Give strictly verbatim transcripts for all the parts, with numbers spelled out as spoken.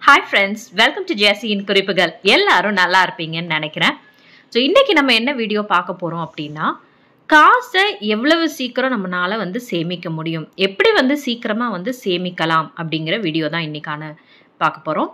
Hi friends, welcome to Jessyin kurippugal. எல்லாரும் நல்லா இருப்பீங்கன்னு நினைக்கிறேன். ஸோ இன்னைக்கு நம்ம என்ன வீடியோ பார்க்க போறோம் அப்படின்னா, காசை எவ்வளவு சீக்கிரம் நம்மளால வந்து சேமிக்க முடியும், எப்படி வந்து சீக்கிரமா வந்து சேமிக்கலாம் அப்படிங்கிற வீடியோ தான் இன்னைக்கான பார்க்க போறோம்.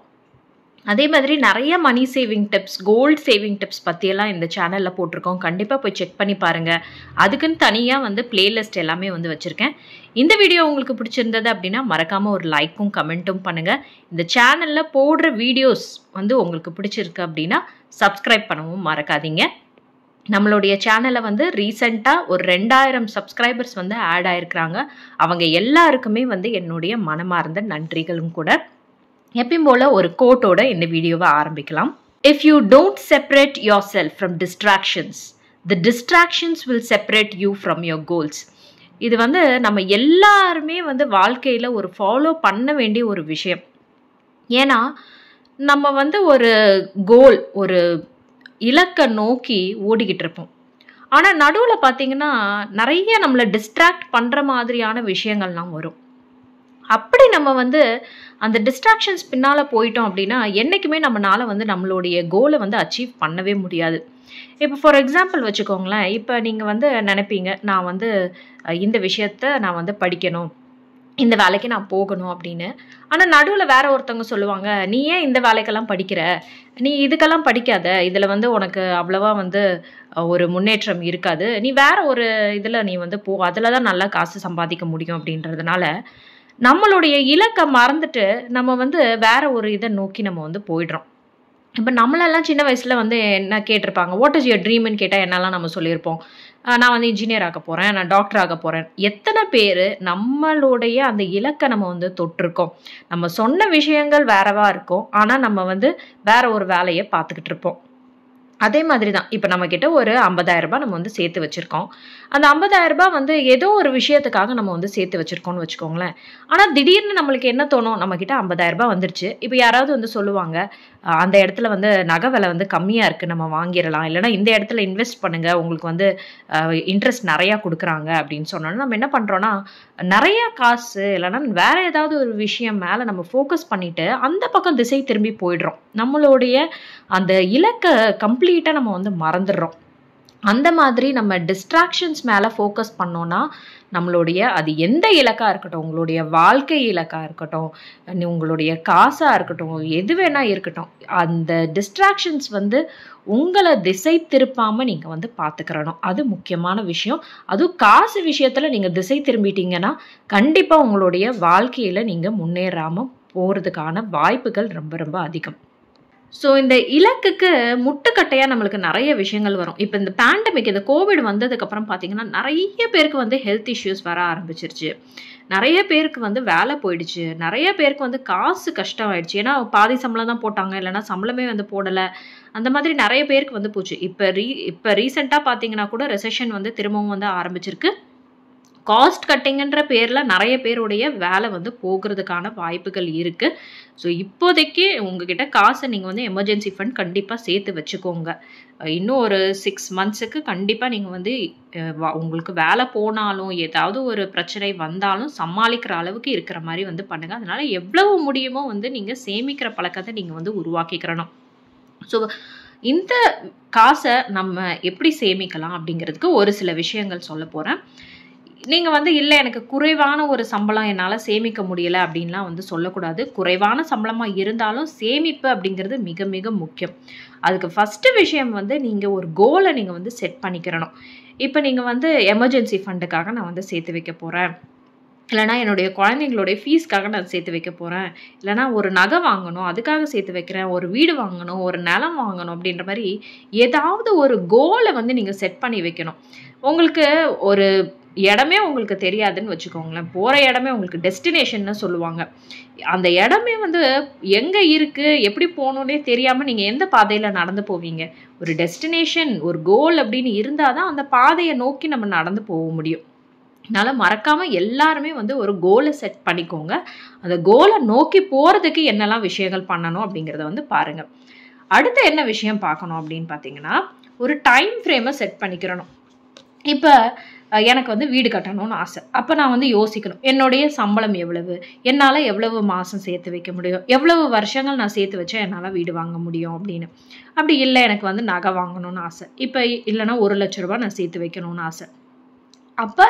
அதே மாதிரி நிறைய money saving tips, gold saving tips பற்றியெல்லாம் இந்த சேனலில் போட்டிருக்கோம். கண்டிப்பாக போய் செக் பண்ணி பாருங்கள். அதுக்குன்னு தனியாக வந்து பிளேலிஸ்ட் எல்லாமே வந்து வச்சுருக்கேன். இந்த வீடியோ உங்களுக்கு பிடிச்சிருந்தது அப்படின்னா மறக்காமல் ஒரு லைக்கும் கமெண்ட்டும் பண்ணுங்கள். இந்த சேனலில் போடுற வீடியோஸ் வந்து உங்களுக்கு பிடிச்சிருக்கு அப்படின்னா சப்ஸ்கிரைப் பண்ணவும் மறக்காதீங்க. நம்மளுடைய சேனலை வந்து ரீசெண்டாக ஒரு ரெண்டாயிரம் சப்ஸ்கிரைபர்ஸ் வந்து ஆட் ஆயிருக்கிறாங்க. அவங்க எல்லாருக்குமே வந்து என்னுடைய மனமார்ந்த நன்றிகளும் கூட. எப்பயும் போல ஒரு கோட்டோட இந்த வீடியோவை ஆரம்பிக்கலாம். If you don't separate yourself from distractions, the distractions will separate you from your goals. இது வந்து நம்ம எல்லாருமே வந்து வாழ்க்கையில் ஒரு ஃபாலோ பண்ண வேண்டிய ஒரு விஷயம். ஏன்னா நம்ம வந்து ஒரு கோல், ஒரு இலக்கை நோக்கி ஓடிக்கிட்டு இருப்போம். ஆனால் நடுவில் பார்த்தீங்கன்னா நிறைய நம்மளை டிஸ்ட்ராக்ட் பண்ணுற மாதிரியான விஷயங்கள்லாம் வரும். அப்படி நம்ம வந்து அந்த டிஸ்ட்ராக்ஷன்ஸ் பின்னால் போயிட்டோம் அப்படின்னா என்றைக்குமே நம்மளால் வந்து நம்மளுடைய கோலை வந்து அச்சீவ் பண்ணவே முடியாது. இப்போ ஃபார் எக்ஸாம்பிள் வச்சுக்கோங்களேன், இப்போ நீங்கள் வந்து நினைப்பீங்க, நான் வந்து இந்த விஷயத்த நான் வந்து படிக்கணும், இந்த வேலைக்கு நான் போகணும் அப்படின்னு. ஆனால் நடுவில் வேற ஒருத்தவங்க சொல்லுவாங்க, நீ ஏன் இந்த வேலைக்கெல்லாம் படிக்கிற, நீ இதுக்கெல்லாம் படிக்காத, இதில் வந்து உனக்கு அவ்வளவா வந்து ஒரு முன்னேற்றம் இருக்காது, நீ வேற ஒரு இதில் நீ வந்து போ, அதில் தான் நல்லா காசு சம்பாதிக்க முடியும் அப்படின்றதுனால நம்மளுடைய இலக்கை மறந்துட்டு நம்ம வந்து வேற ஒரு இதை நோக்கி நம்ம வந்து போயிடுறோம். இப்போ நம்மளெல்லாம் சின்ன வயசில் வந்து என்ன கேட்டிருப்பாங்க, வாட் இஸ் யுவர் ட்ரீம்னு கேட்டால் என்னெல்லாம் நம்ம சொல்லியிருப்போம், நான் வந்து இன்ஜினியர் ஆக போகிறேன், நான் டாக்டர் ஆக போகிறேன். எத்தனை பேர் நம்மளுடைய அந்த இலக்கை நம்ம வந்து தொட்டிருக்கோம். நம்ம சொன்ன விஷயங்கள் வேறவா இருக்கும், ஆனால் நம்ம வந்து வேற ஒரு வேலையை பார்த்துக்கிட்டு இருப்போம். அதே மாதிரி தான் இப்போ நம்மக்கிட்ட ஒரு ஐம்பதாயிரம் ரூபாய் நம்ம வந்து சேர்த்து வச்சுருக்கோம். அந்த ஐம்பதாயிரம் ரூபாய் வந்து ஏதோ ஒரு விஷயத்துக்காக நம்ம வந்து சேர்த்து வச்சுருக்கோம்னு வச்சுக்கோங்களேன். ஆனால் திடீர்னு நம்மளுக்கு என்ன தோணும், நம்மக்கிட்ட ஐம்பதாயிரம் ரூபாய் வந்துருச்சு, இப்போ யாராவது வந்து சொல்லுவாங்க, அந்த இடத்துல வந்து நகை விலை வந்து கம்மியாக இருக்குது, நம்ம வாங்கிடலாம், இல்லைனா இந்த இடத்துல இன்வெஸ்ட் பண்ணுங்கள், உங்களுக்கு வந்து இன்ட்ரெஸ்ட் நிறையா கொடுக்குறாங்க அப்படின்னு சொன்னோன்னா நம்ம என்ன பண்ணுறோன்னா, நிறையா காசு இல்லைனா வேற ஏதாவது ஒரு விஷயம் மேலே நம்ம ஃபோக்கஸ் பண்ணிவிட்டு அந்த பக்கம் திசை திரும்பி போயிடுறோம். நம்மளுடைய அந்த இலக்கை கம்ப்ளீட்டாக நம்ம வந்து மறந்துடுறோம். அந்த மாதிரி நம்ம டிஸ்ட்ராக்ஷன்ஸ் மேலே ஃபோக்கஸ் பண்ணோன்னா நம்மளுடைய அது எந்த இலக்காக இருக்கட்டும், உங்களுடைய வாழ்க்கை இலக்காக இருக்கட்டும், உங்களுடைய காசாக இருக்கட்டும், எது வேணால் இருக்கட்டும், அந்த டிஸ்ட்ராக்ஷன்ஸ் வந்து உங்களை திசை திருப்பாமல் நீங்கள் வந்து பார்த்துக்கிறணும். அது முக்கியமான விஷயம். அதுவும் காசு விஷயத்தில் நீங்கள் திசை திரும்பிட்டீங்கன்னா கண்டிப்பாக உங்களுடைய வாழ்க்கையில் நீங்கள் முன்னேறாமல் போகிறதுக்கான வாய்ப்புகள் ரொம்ப ரொம்ப அதிகம். ஸோ இந்த இலக்குக்கு முட்டுக்கட்டையாக நம்மளுக்கு நிறைய விஷயங்கள் வரும். இப்போ இந்த பேண்டமிக், இந்த கோவிட் வந்ததுக்கப்புறம் பார்த்தீங்கன்னா நிறைய பேருக்கு வந்து ஹெல்த் இஷ்யூஸ் வர ஆரம்பிச்சிருச்சு. நிறைய பேருக்கு வந்து வேலை போயிடுச்சு, நிறைய பேருக்கு வந்து காசு கஷ்டம் ஆயிடுச்சு. ஏன்னா பாதி சம்பளம் தான் போட்டாங்க, இல்லைனா சம்பளமே வந்து போடலை. அந்த மாதிரி நிறைய பேருக்கு வந்து போச்சு. இப்போ ரீ இப்போ ரீசெண்டாக பார்த்தீங்கன்னா கூட ரெசெஷன் வந்து திரும்பவும் வந்து ஆரம்பிச்சிருக்கு. காஸ்ட் கட்டிங்கன்ற பேரில் நிறைய பேருடைய வேலை வந்து போகிறதுக்கான வாய்ப்புகள் இருக்குது. ஸோ இப்போதைக்கு உங்ககிட்ட காசை நீங்கள் வந்து எமர்ஜென்சி ஃபண்ட் கண்டிப்பாக சேர்த்து வச்சுக்கோங்க. இன்னும் ஒரு சிக்ஸ் மந்த்ஸுக்கு கண்டிப்பாக நீங்கள் வந்து உங்களுக்கு வேலை போனாலும் ஏதாவது ஒரு பிரச்சனை வந்தாலும் சமாளிக்கிற அளவுக்கு இருக்கிற மாதிரி வந்து பண்ணுங்கள். அதனால் எவ்வளவு முடியுமோ வந்து நீங்கள் சேமிக்கிற பழக்கத்தை நீங்கள் வந்து உருவாக்கிக்கிறணும். ஸோ இந்த காசை நம்ம எப்படி சேமிக்கலாம் அப்படிங்கிறதுக்கு ஒரு சில விஷயங்கள் சொல்ல போகிறேன். நீங்கள் வந்து இல்லை எனக்கு குறைவான ஒரு சம்பளம் என்னால் சேமிக்க முடியலை அப்படின்லாம் வந்து சொல்லக்கூடாது. குறைவான சம்பளமாக இருந்தாலும் சேமிப்பு அப்படிங்கிறது மிக மிக முக்கியம். அதுக்கு ஃபஸ்ட்டு விஷயம் வந்து நீங்கள் ஒரு கோலை நீங்கள் வந்து செட் பண்ணிக்கிறணும். இப்போ நீங்கள் வந்து எமர்ஜென்சி ஃபண்டுக்காக நான் வந்து சேர்த்து வைக்க போகிறேன், இல்லைனா என்னுடைய குழந்தைங்களுடைய ஃபீஸ்க்காக நான் சேர்த்து வைக்க போகிறேன், இல்லைனா ஒரு நகை வாங்கணும் அதுக்காக சேர்த்து வைக்கிறேன், ஒரு வீடு வாங்கணும், ஒரு நிலம் வாங்கணும் அப்படின்ற மாதிரி ஏதாவது ஒரு கோலை வந்து நீங்கள் செட் பண்ணி வைக்கணும். உங்களுக்கு ஒரு இடமே உங்களுக்கு தெரியாதுன்னு வச்சுக்கோங்களேன், போகிற இடமே உங்களுக்கு டெஸ்டினேஷன்னு சொல்லுவாங்க. அந்த இடமே வந்து எங்கே இருக்குது, எப்படி போகணுன்னே தெரியாமல் நீங்கள் எந்த பாதையில் நடந்து போவீங்க? ஒரு டெஸ்டினேஷன், ஒரு கோல் அப்படின்னு இருந்தால் தான் அந்த பாதையை நோக்கி நம்ம நடந்து போக முடியும். அதனால் மறக்காமல் எல்லாருமே வந்து ஒரு கோலை செட் பண்ணிக்கோங்க. அந்த கோலை நோக்கி போகிறதுக்கு என்னெல்லாம் விஷயங்கள் பண்ணணும் அப்படிங்கிறத வந்து பாருங்கள். அடுத்து என்ன விஷயம் பார்க்கணும் அப்படின்னு பார்த்தீங்கன்னா, ஒரு டைம் ஃப்ரேமை செட் பண்ணிக்கிறணும். இப்போ எனக்கு வந்து வீடு கட்டணும்னு ஆசை. அப்போ நான் வந்து யோசிக்கணும், என்னுடைய சம்பளம் எவ்வளவு, என்னால் எவ்வளவு மாதம் சேர்த்து வைக்க முடியும், எவ்வளவு வருஷங்கள் நான் சேர்த்து வச்சா என்னால் வீடு வாங்க முடியும் அப்படின்னு. அப்படி இல்லை, எனக்கு வந்து நகை வாங்கணும்னு ஆசை, இப்போ இல்லைன்னா ஒரு லட்ச ரூபாய் நான் சேர்த்து வைக்கணும்னு ஆசை. அப்போ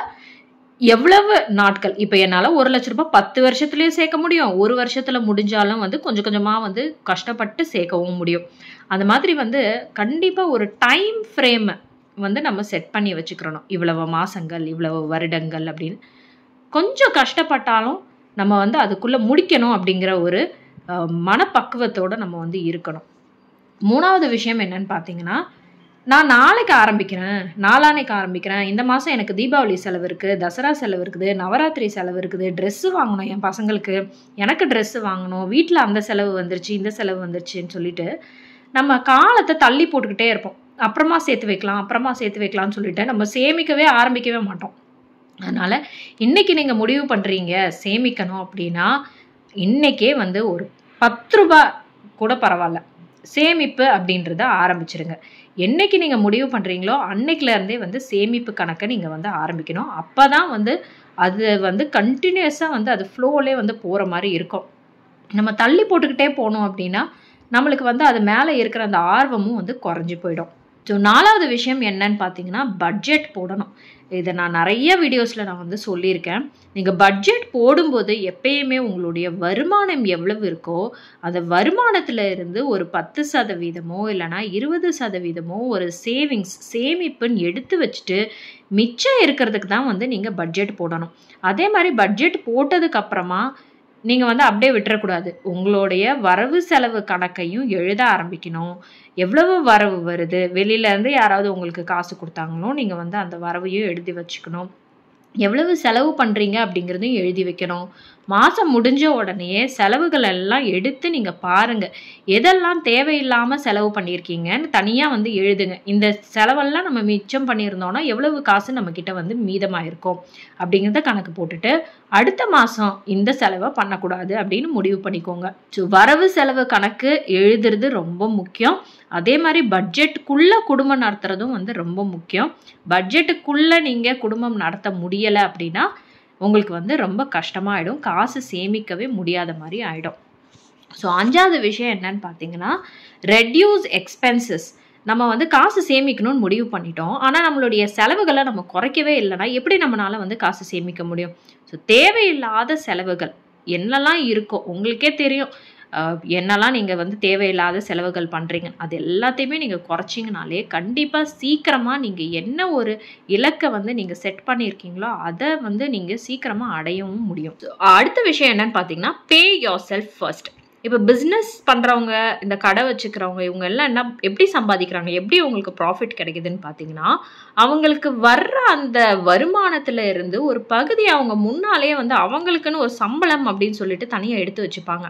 எவ்வளவு நாட்கள், இப்போ என்னால் ஒரு லட்ச ரூபாய் பத்து வருஷத்துலேயும் சேர்க்க முடியும், ஒரு வருஷத்தில் முடிஞ்சாலும் வந்து கொஞ்சம் கொஞ்சமாக வந்து கஷ்டப்பட்டு சேர்க்கவும் முடியும். அந்த மாதிரி வந்து கண்டிப்பாக ஒரு டைம் ஃப்ரேமை வந்து நம்ம செட் பண்ணி வச்சுக்கிறணும். இவ்வளவு மாசங்கள், இவ்வளவு வருடங்கள் அப்படின்னு. கொஞ்சம் கஷ்டப்பட்டாலும் நம்ம வந்து அதுக்குள்ளே முடிக்கணும் அப்படிங்கிற ஒரு மனப்பக்குவத்தோடு நம்ம வந்து இருக்கணும். மூணாவது விஷயம் என்னன்னு பார்த்தீங்கன்னா, நான் நாளைக்கு ஆரம்பிக்கிறேன், நாளானைக்கு ஆரம்பிக்கிறேன், இந்த மாதம் எனக்கு தீபாவளி செலவு இருக்குது, தசரா செலவு இருக்குது, நவராத்திரி செலவு இருக்குது, ட்ரெஸ்ஸு வாங்கணும் என் பசங்களுக்கு, எனக்கு ட்ரெஸ்ஸு வாங்கணும், வீட்டில் அந்த செலவு வந்துருச்சு, இந்த செலவு வந்துருச்சுன்னு சொல்லிட்டு நம்ம காலத்தை தள்ளி போட்டுக்கிட்டே இருப்போம். அப்புறமா சேர்த்து வைக்கலாம், அப்புறமா சேர்த்து வைக்கலாம்னு சொல்லிட்டு நம்ம சேமிக்கவே ஆரம்பிக்கவே மாட்டோம். அதனால் இன்றைக்கி நீங்கள் முடிவு பண்ணுறீங்க சேமிக்கணும் அப்படின்னா, இன்றைக்கே வந்து ஒரு பத்து ரூபா கூட பரவாயில்ல, சேமிப்பு அப்படின்றத ஆரம்பிச்சிருங்க. என்னைக்கு நீங்கள் முடிவு பண்ணுறீங்களோ அன்னைக்குலேருந்தே வந்து சேமிப்பு கணக்கை நீங்கள் வந்து ஆரம்பிக்கணும். அப்போ தான் வந்து அது வந்து கண்டினியூஸாக வந்து அது ஃப்ளோவிலே வந்து போகிற மாதிரி இருக்கும். நம்ம தள்ளி போட்டுக்கிட்டே போனோம் அப்படின்னா நம்மளுக்கு வந்து அது மேலே இருக்கிற அந்த ஆர்வமும் வந்து குறைஞ்சி போயிடும். ஸோ நாலாவது விஷயம் என்னன்னு பார்த்தீங்கன்னா, பட்ஜெட் போடணும். இதை நான் நிறைய வீடியோஸில் நான் வந்து சொல்லியிருக்கேன். நீங்கள் பட்ஜெட் போடும்போது எப்பயுமே உங்களுடைய வருமானம் எவ்வளவு இருக்கோ அந்த வருமானத்தில் இருந்து ஒரு பத்து சதவீதமோ இல்லைனா இருபது சதவீதமோ ஒரு சேவிங்ஸ் சேமிப்புன்னு எடுத்து வச்சுட்டு மிச்சம் இருக்கிறதுக்கு தான் வந்து நீங்கள் பட்ஜெட் போடணும். அதே மாதிரி பட்ஜெட் போட்டதுக்கப்புறமா நீங்கள் வந்து அப்படியே விட்டுறக்கூடாது. உங்களுடைய வரவு செலவு கணக்கையும் எழுத ஆரம்பிக்கணும். எவ்வளவு வரவு வருது, வெளியிலேருந்து யாராவது உங்களுக்கு காசு கொடுத்தாங்களோ நீங்கள் வந்து அந்த வரவையும் எழுதி வச்சுக்கணும். எவ்வளவு செலவு பண்ணுறீங்க அப்படிங்கிறதையும் எழுதி வைக்கணும். மாதம் முடிஞ்ச உடனே செலவுகள் எல்லாம் எடுத்து நீங்கள் பாருங்கள், எதெல்லாம் தேவையில்லாமல் செலவு பண்ணியிருக்கீங்கன்னு தனியாக வந்து எழுதுங்க. இந்த செலவெல்லாம் நம்ம மிச்சம் பண்ணியிருந்தோன்னா எவ்வளவு காசு நம்மக்கிட்ட வந்து மீதமாக இருக்கும் அப்படிங்கிறத கணக்கு போட்டுட்டு அடுத்த மாதம் இந்த செலவை பண்ணக்கூடாது அப்படின்னு முடிவு பண்ணிக்கோங்க. ஸோ வரவு செலவு கணக்கு எழுதுறது ரொம்ப முக்கியம். அதே மாதிரி பட்ஜெட்டுக்குள்ளே குடும்பம் நடத்துறதும் வந்து ரொம்ப முக்கியம். பட்ஜெட்டுக்குள்ளே நீங்கள் குடும்பம் நடத்த முடியலை அப்படின்னா உங்களுக்கு வந்து ரொம்ப கஷ்டமாயிடும், காசு சேமிக்கவே முடியாத மாதிரி ஆகிடும். ஸோ அஞ்சாவது விஷயம் என்னன்னு பார்த்தீங்கன்னா, ரெடியூஸ் எக்ஸ்பென்சஸ். நம்ம வந்து காசு சேமிக்கணும்னு முடிவு பண்ணிட்டோம், ஆனால் நம்மளுடைய செலவுகளை நம்ம குறைக்கவே இல்லைன்னா எப்படி நம்மளால வந்து காசு சேமிக்க முடியும்? ஸோ தேவையில்லாத செலவுகள் என்னெல்லாம் இருக்கோ உங்களுக்கே தெரியும். என்னெல்லாம் நீங்கள் வந்து தேவையில்லாத செலவுகள் பண்ணுறீங்க அது எல்லாத்தையுமே நீங்கள் குறைச்சிங்கனாலே கண்டிப்பாக சீக்கிரமாக நீங்கள் என்ன ஒரு இலக்கை வந்து நீங்கள் செட் பண்ணியிருக்கீங்களோ அதை வந்து நீங்கள் சீக்கிரமாக அடையவும் முடியும். அடுத்த விஷயம் என்னன்னு பார்த்தீங்கன்னா, பே யோர் செல்ஃப் ஃபர்ஸ்ட். இப்போ பிஸ்னஸ் பண்ணுறவங்க, இந்த கடை வச்சுக்கிறவங்க, இவங்க எல்லாம் என்ன எப்படி சம்பாதிக்கிறாங்க, எப்படி உங்களுக்கு ப்ராஃபிட் கிடைக்குதுன்னு பார்த்தீங்கன்னா, அவங்களுக்கு வர்ற அந்த வருமானத்தில் இருந்து ஒரு பகுதி அவங்க முன்னாலே வந்து அவங்களுக்குன்னு ஒரு சம்பளம் அப்படின்னு சொல்லிட்டு தனியாக எடுத்து வச்சுப்பாங்க.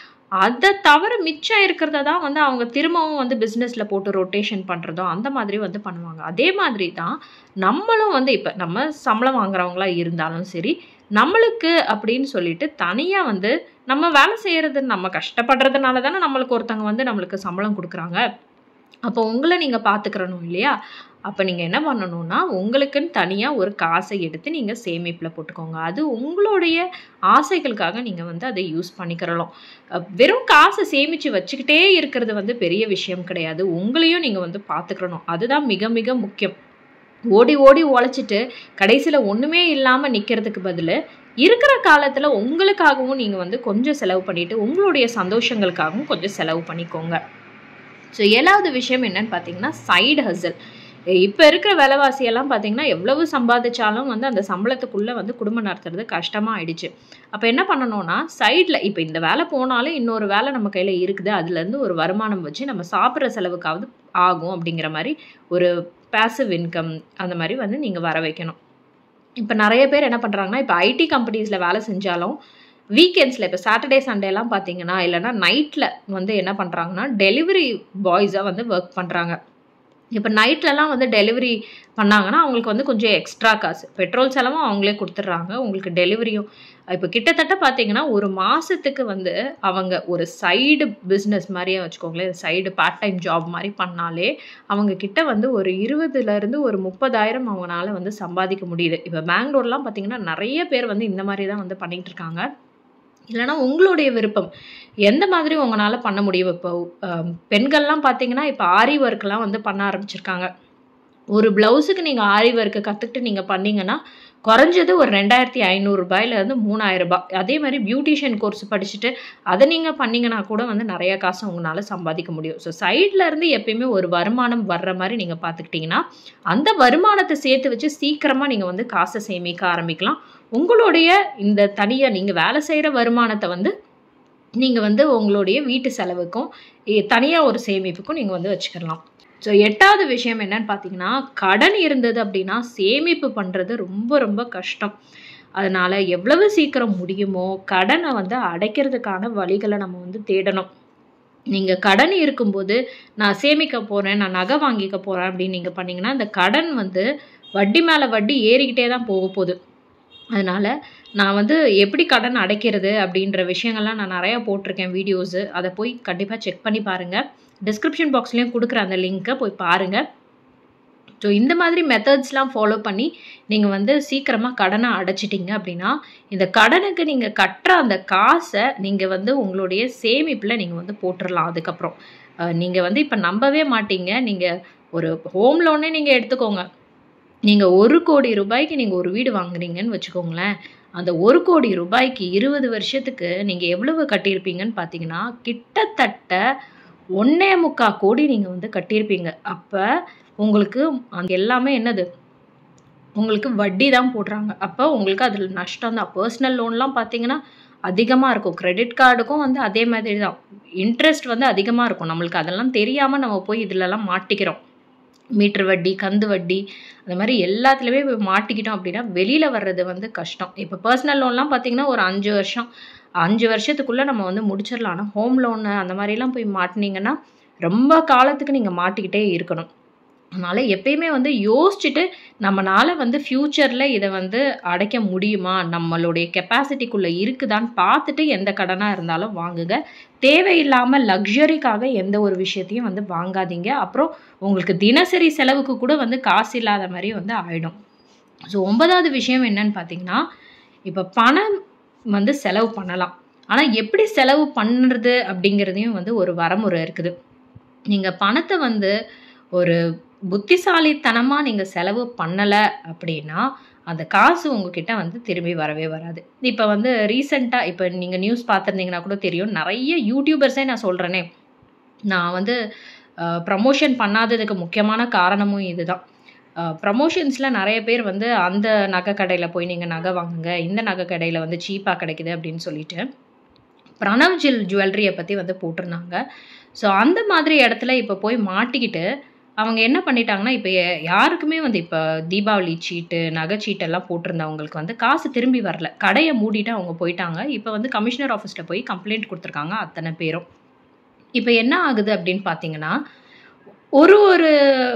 அதை தவிர மிச்சம் இருக்கிறத தான் வந்து அவங்க திரும்பவும் வந்து பிஸ்னஸில் போட்டு ரொட்டேஷன் பண்ணுறதோ அந்த மாதிரி வந்து பண்ணுவாங்க. அதே மாதிரி தான் நம்மளும் வந்து இப்போ நம்ம சம்பளம் வாங்குறவங்களா இருந்தாலும் சரி, நம்மளுக்கு அப்படின்னு சொல்லிட்டு தனியாக வந்து நம்ம வேலை செய்கிறது, நம்ம கஷ்டப்படுறதுனால தானே நம்மளுக்கு ஒருத்தவங்க வந்து நம்மளுக்கு சம்பளம் கொடுக்குறாங்க. அப்போ உங்களை நீங்கள் பார்த்துக்கிறணும் இல்லையா? அப்போ நீங்கள் என்ன பண்ணணும்னா, உங்களுக்குன்னு தனியாக ஒரு காசை எடுத்து நீங்கள் சேமிப்பில் போட்டுக்கோங்க. அது உங்களுடைய ஆசைகளுக்காக நீங்கள் வந்து அதை யூஸ் பண்ணிக்கிறலாம். வெறும் காசை சேமித்து வச்சுக்கிட்டே இருக்கிறது வந்து பெரிய விஷயம் கிடையாது. உங்களையும் நீங்கள் வந்து பார்த்துக்கிறணும், அதுதான் மிக மிக முக்கியம். ஓடி ஓடி உழைச்சிட்டு கடைசியில் ஒன்றுமே இல்லாமல் நிற்கிறதுக்கு பதில் இருக்கிற காலத்தில் உங்களுக்காகவும் நீங்கள் வந்து கொஞ்சம் செலவு பண்ணிவிட்டு உங்களுடைய சந்தோஷங்களுக்காகவும் கொஞ்சம் செலவு பண்ணிக்கோங்க. ஸோ ஏழாவது விஷயம் என்னன்னு பார்த்தீங்கன்னா, சைடு ஹசல். இப்போ இருக்கிற விலைவாசியெல்லாம் பார்த்தீங்கன்னா எவ்வளவு சம்பாதிச்சாலும் வந்து அந்த சம்பளத்துக்குள்ளே வந்து குடும்பம் நடத்துறது கஷ்டமாக ஆயிடுச்சு. அப்போ என்ன பண்ணணும்னா, சைடில் இப்போ இந்த வேலை போனாலும் இன்னொரு வேலை நம்ம கையில் இருக்குது, அதுலேருந்து ஒரு வருமானம் வச்சு நம்ம சாப்பிட்ற செலவுக்காவது ஆகும் அப்படிங்கிற மாதிரி ஒரு பேசிவ் இன்கம் அந்த மாதிரி வந்து நீங்கள் வர வைக்கணும். இப்போ நிறைய பேர் என்ன பண்ணுறாங்கன்னா, இப்போ ஐடி கம்பெனிஸில் வேலை செஞ்சாலும் வீக்கெண்ட்ஸில் இப்போ சாட்டர்டே சண்டேலாம் பார்த்தீங்கன்னா இல்லைனா நைட்டில் வந்து என்ன பண்ணுறாங்கன்னா டெலிவரி பாய்ஸாக வந்து ஒர்க் பண்ணுறாங்க. இப்போ நைட்லலாம் வந்து டெலிவரி பண்ணாங்கன்னா அவங்களுக்கு வந்து கொஞ்சம் எக்ஸ்ட்ரா காசு, பெட்ரோல் செலவும் அவங்களே கொடுத்துட்றாங்க, உங்களுக்கு டெலிவரியும். இப்போ கிட்டத்தட்ட பார்த்தீங்கன்னா ஒரு மாதத்துக்கு வந்து அவங்க ஒரு சைடு பிஸ்னஸ் மாதிரியே வச்சுக்கோங்களேன், சைடு பார்ட் டைம் ஜாப் மாதிரி பண்ணாலே அவங்க கிட்ட வந்து ஒரு இருபதுலேருந்து ஒரு முப்பதாயிரம் அவங்களால வந்து சம்பாதிக்க முடியுது. இப்போ பெங்களூர்லாம் பார்த்தீங்கன்னா நிறைய பேர் வந்து இந்த மாதிரி தான் வந்து பண்ணிகிட்டு இருக்காங்க. இல்லைனா உங்களுடைய விருப்பம் எந்த மாதிரி உங்களால் பண்ண முடியும். இப்போ பெண்கள்லாம் பார்த்தீங்கன்னா இப்போ ஆரி ஒர்க்லாம் வந்து பண்ண ஆரம்பிச்சிருக்காங்க. ஒரு ப்ளவுஸுக்கு நீங்கள் ஆரி ஒர்க்கு கற்றுக்கிட்டு நீங்கள் பண்ணிங்கன்னா குறைஞ்சது ஒரு ரெண்டாயிரத்தி ஐநூறுரூபாயிலேருந்து மூணாயிரம் ரூபாய். அதே மாதிரி பியூட்டிஷியன் கோர்ஸ் படிச்சுட்டு அதை நீங்கள் பண்ணிங்கன்னா கூட வந்து நிறைய காசு உங்களால் சம்பாதிக்க முடியும். ஸோ சைடில் இருந்து எப்பயுமே ஒரு வருமானம் வர்ற மாதிரி நீங்கள் பார்த்துக்கிட்டிங்கன்னா அந்த வருமானத்தை சேர்த்து வச்சு சீக்கிரமாக நீங்கள் வந்து காசை சேமிக்க ஆரம்பிக்கலாம். உங்களுடைய இந்த தனியாக நீங்கள் வேலை செய்கிற வருமானத்தை வந்து நீங்கள் வந்து உங்களுடைய வீட்டு செலவுக்கும் தனியாக ஒரு சேமிப்புக்கும் நீங்கள் வந்து வச்சுக்கலாம். ஸோ எட்டாவது விஷயம் என்னன்னு பார்த்தீங்கன்னா, கடன் இருந்தது அப்படின்னா சேமிப்பு பண்ணுறது ரொம்ப ரொம்ப கஷ்டம். அதனால் எவ்வளவு சீக்கிரம் முடியுமோ கடனை வந்து அடைக்கிறதுக்கான வழிகளை நம்ம வந்து தேடணும். நீங்கள் கடன் இருக்கும்போது நான் சேமிக்க போகிறேன், நான் நகை வாங்கிக்க போகிறேன் அப்படின்னு நீங்கள் பண்ணிங்கன்னா இந்த கடன் வந்து வட்டி மேலே வட்டி ஏறிக்கிட்டே தான் போக போகுது. அதனால் நான் வந்து எப்படி கடன் அடைக்கிறது அப்படின்ற விஷயங்கள்லாம் நான் நிறையா போட்டிருக்கேன் வீடியோஸு, அதை போய் கண்டிப்பாக செக் பண்ணி பாருங்கள். டிஸ்கிரிப்ஷன் பாக்ஸ்லேயும் கொடுக்குற அந்த லிங்க்கை போய் பாருங்கள். ஸோ இந்த மாதிரி மெத்தட்ஸ்லாம் ஃபாலோ பண்ணி நீங்கள் வந்து சீக்கிரமாக கடனை அடைச்சிட்டிங்க அப்படின்னா இந்த கடனுக்கு நீங்கள் கட்டுற அந்த காசை நீங்கள் வந்து உங்களுடைய சேமிப்பில் நீங்கள் வந்து போட்டுடலாம். அதுக்கப்புறம் நீங்கள் வந்து இப்போ நம்பவே மாட்டீங்க, நீங்கள் ஒரு ஹோம் லோனே நீங்கள் எடுத்துக்கோங்க. நீங்கள் ஒரு கோடி ரூபாய்க்கு நீங்கள் ஒரு வீடு வாங்குறீங்கன்னு வச்சுக்கோங்களேன், அந்த ஒரு கோடி ரூபாய்க்கு இருபது வருஷத்துக்கு நீங்கள் எவ்வளவு கட்டியிருப்பீங்கன்னு பார்த்தீங்கன்னா கிட்டத்தட்ட ஒன்னே முக்கால் கோடி நீங்கள் வந்து கட்டியிருப்பீங்க. அப்போ உங்களுக்கு அங்கே எல்லாமே என்னது, உங்களுக்கு வட்டி தான் போடுறாங்க. அப்போ உங்களுக்கு அதில் நஷ்டம் தான். பர்சனல் லோன்லாம் பார்த்தீங்கன்னா அதிகமாக இருக்கும், கிரெடிட் கார்டுக்கும் வந்து அதே மாதிரி தான் இன்ட்ரெஸ்ட் வந்து அதிகமாக இருக்கும். நம்மளுக்கு அதெல்லாம் தெரியாமல் நம்ம போய் இதிலெல்லாம் மாட்டிக்கிறோம். மீட்டர் வட்டி, கந்து வட்டி, அந்த மாதிரி எல்லாத்துலேயுமே போய் மாட்டிக்கிட்டோம் அப்படின்னா வெளியில் வர்றது வந்து கஷ்டம். இப்போ பர்சனல் லோன்லாம் பார்த்தீங்கன்னா ஒரு அஞ்சு வருஷம் அஞ்சு வருஷத்துக்குள்ளே நம்ம வந்து முடிச்சிடலாம். ஆனால் ஹோம் லோனு அந்த மாதிரிலாம் போய் மாட்டினீங்கன்னா ரொம்ப காலத்துக்கு நீங்கள் மாட்டிக்கிட்டே இருக்கணும். அதனால் எப்பயுமே வந்து யோசிச்சுட்டு நம்மளால் வந்து ஃப்யூச்சரில் இதை வந்து அடைக்க முடியுமா, நம்மளுடைய கெப்பாசிட்டிக்குள்ளே இருக்குதான்னு பார்த்துட்டு எந்த கடனாக இருந்தாலும் வாங்குங்க. தேவையில்லாமல் லக்ஸரிக்காக எந்த ஒரு விஷயத்தையும் வந்து வாங்காதீங்க. அப்புறம் உங்களுக்கு தினசரி செலவுக்கு கூட வந்து காசு இல்லாத மாதிரி வந்து ஆகிடும். ஸோ ஒன்பதாவது விஷயம் என்னன்னு பார்த்தீங்கன்னா, இப்போ பணம் வந்து செலவு பண்ணலாம், ஆனால் எப்படி செலவு பண்ணுறது அப்படிங்கிறதையும் வந்து ஒரு வரமுறை இருக்குது. நீங்கள் பணத்தை வந்து ஒரு புத்திசாலித்தனமாக நீங்கள் செலவு பண்ணலை அப்படின்னா அந்த காசு உங்ககிட்ட வந்து திரும்பி வரவே வராது. இப்போ வந்து ரீசெண்டாக இப்போ நீங்கள் நியூஸ் பார்த்துருந்தீங்கன்னா கூட தெரியும், நிறைய யூடியூபர்ஸே நான் சொல்கிறேனே, நான் வந்து ப்ரமோஷன் பண்ணாததுக்கு முக்கியமான காரணமும் இதுதான். ப்ரமோஷன்ஸில் நிறைய பேர் வந்து அந்த நகை கடையில் போய் நீங்கள் நகை வாங்குங்க, இந்த நகை கடையில் வந்து சீப்பாக கிடைக்குது அப்படின்னு சொல்லிட்டு பிரணவ் ஜில் ஜுவல்லரியை பற்றி வந்து போட்டிருந்தாங்க. ஸோ அந்த மாதிரி இடத்துல இப்போ போய் மாட்டிக்கிட்டு அவங்க என்ன பண்ணிட்டாங்கன்னா, இப்போ யாருக்குமே வந்து இப்போ தீபாவளி சீட்டு, நகைச்சீட்டெல்லாம் போட்டிருந்தவங்களுக்கு வந்து காசு திரும்பி வரல, கடையை மூடிட்டு அவங்க போயிட்டாங்க. இப்போ வந்து கமிஷனர் ஆஃபீஸில் போய் கம்ப்ளைண்ட் கொடுத்துருக்காங்க அத்தனை பேரும். இப்போ என்ன ஆகுது அப்படின்னு பார்த்தீங்கன்னா, ஒரு ஒரு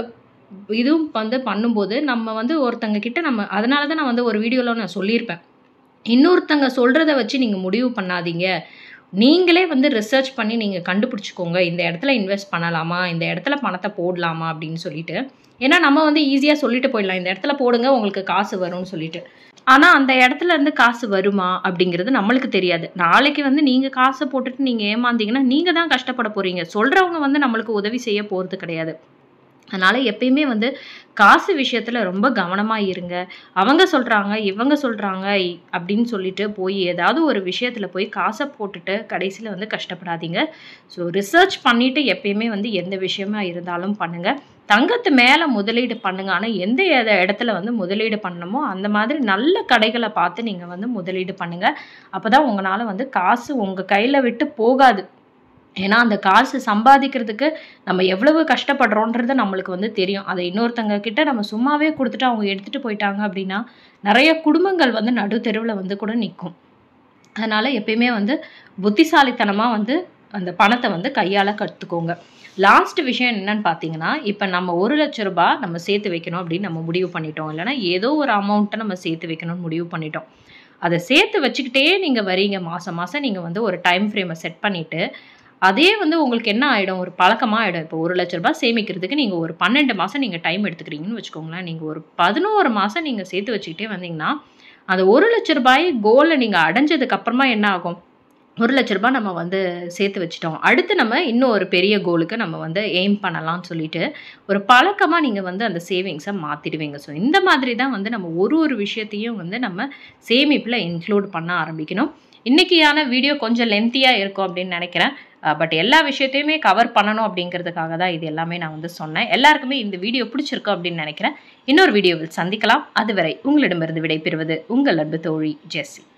இதுவும் வந்து பண்ணும்போது நம்ம வந்து ஒருத்தங்க கிட்ட நம்ம அதனால தான் நான் வந்து ஒரு வீடியோவில் நான் சொல்லியிருப்பேன், இன்னொருத்தங்க சொல்கிறத வச்சு நீங்கள் முடிவு பண்ணாதீங்க, நீங்களே வந்து ரிசர்ச் பண்ணி நீங்கள் கண்டுபிடிச்சிக்கோங்க, இந்த இடத்துல இன்வெஸ்ட் பண்ணலாமா, இந்த இடத்துல பணத்தை போடலாமா அப்படின்னு சொல்லிட்டு. ஏன்னா நம்ம வந்து ஈஸியாக சொல்லிட்டு போயிடலாம், இந்த இடத்துல போடுங்க உங்களுக்கு காசு வரும்னு சொல்லிட்டு. ஆனால் அந்த இடத்துல இருந்து காசு வருமா அப்படிங்கிறது நம்மளுக்கு தெரியாது. நாளைக்கு வந்து நீங்கள் காசை போட்டுட்டு நீங்கள் ஏமாந்தீங்கன்னா நீங்கள் தான் கஷ்டப்பட போகிறீங்க, சொல்கிறவங்க வந்து நம்மளுக்கு உதவி செய்ய போகிறது கிடையாது. அதனால் எப்பயுமே வந்து காசு விஷயத்தில் ரொம்ப கவனமாக இருங்க. அவங்க சொல்கிறாங்க இவங்க சொல்கிறாங்க அப்படின்னு சொல்லிட்டு போய் ஏதாவது ஒரு விஷயத்தில் போய் காசை போட்டுட்டு கடைசியில் வந்து கஷ்டப்படாதீங்க. ஸோ ரிசர்ச் பண்ணிவிட்டு எப்பயுமே வந்து எந்த விஷயமா இருந்தாலும் பண்ணுங்கள். தங்கத்து மேலே முதலீடு பண்ணுங்கள், ஆனால் எந்த இடத்துல வந்து முதலீடு பண்ணணுமோ அந்த மாதிரி நல்ல கடைகளை பார்த்து நீங்கள் வந்து முதலீடு பண்ணுங்கள். அப்போ தான் உங்களால் வந்து காசு உங்கள் கையில் விட்டு போகாது. ஏன்னா அந்த காசு சம்பாதிக்கிறதுக்கு நம்ம எவ்வளவு கஷ்டப்படுறோன்றது நம்மளுக்கு வந்து தெரியும். அதை இன்னொருத்தங்க கிட்ட நம்ம சும்மாவே கொடுத்துட்டு அவங்க எடுத்துகிட்டு போயிட்டாங்க அப்படின்னா நிறைய குடும்பங்கள் வந்து நடு தெருவில் வந்து கூட நிற்கும். அதனால் எப்பயுமே வந்து புத்திசாலித்தனமாக வந்து அந்த பணத்தை வந்து கையால் கற்றுக்கோங்க. லாஸ்ட் விஷயம் என்னன்னு பார்த்தீங்கன்னா, இப்ப நம்ம ஒரு லட்சம் ரூபாய் நம்ம சேர்த்து வைக்கணும் அப்படின்னு நம்ம முடிவு பண்ணிட்டோம். இல்லன்னா ஏதோ ஒரு அமௌண்ட்ட நம்ம சேர்த்து வைக்கணும்னு முடிவு பண்ணிட்டோம். அத சேர்த்து வச்சுக்கிட்டே நீங்க வரீங்க. மாசம் மாசம் நீங்க வந்து ஒரு டைம் ஃப்ரேம செட் பண்ணிட்டு, அதே வந்து உங்களுக்கு என்ன ஆயிடும், ஒரு பழக்கமா ஆயிடும். இப்போ ஒரு லட்சம் ரூபாய் சேமிக்கிறதுக்கு நீங்க ஒரு பன்னிரண்டு மாசம் நீங்க டைம் எடுத்துக்கிறீங்கன்னு வச்சுக்கோங்களேன். நீங்க ஒரு பதினொன்று மாசம் நீங்க சேர்த்து வச்சுக்கிட்டே வந்தீங்கன்னா, அந்த ஒரு லட்சம் ரூபாய் கோல நீங்க அடைஞ்சதுக்கு அப்புறமா என்ன ஆகும்? ஒரு லட்சம் ரூபாய் நம்ம வந்து சேர்த்து வச்சுட்டோம். அடுத்து நம்ம இன்னும் ஒரு பெரிய கோலுக்கு நம்ம வந்து எய்ம் பண்ணலாம்னு சொல்லிட்டு, ஒரு பழக்கமா நீங்க வந்து அந்த சேவிங்ஸ மாத்திடுவீங்க. ஸோ இந்த மாதிரி தான் வந்து நம்ம ஒரு ஒரு விஷயத்தையும் வந்து நம்ம சேமிப்புல இன்க்ளூட் பண்ண ஆரம்பிக்கணும். இன்னைக்கான வீடியோ கொஞ்சம் லென்த்தியா இருக்கும் அப்படின்னு நினைக்கிறேன். அ பட் எல்லா விஷயத்தையுமே கவர் பண்ணணும் அப்படிங்கிறதுக்காக தான் இது எல்லாமே நான் வந்து சொன்னேன். எல்லாருக்குமே இந்த வீடியோ பிடிச்சிருக்கு அப்படின்னு நினைக்கிறேன். இன்னொரு வீடியோவில் சந்திக்கலாம். அதுவரை உங்களிடமிருந்து விடைபெறுவது உங்கள் அன்பு தோழி ஜெஸ்ஸி.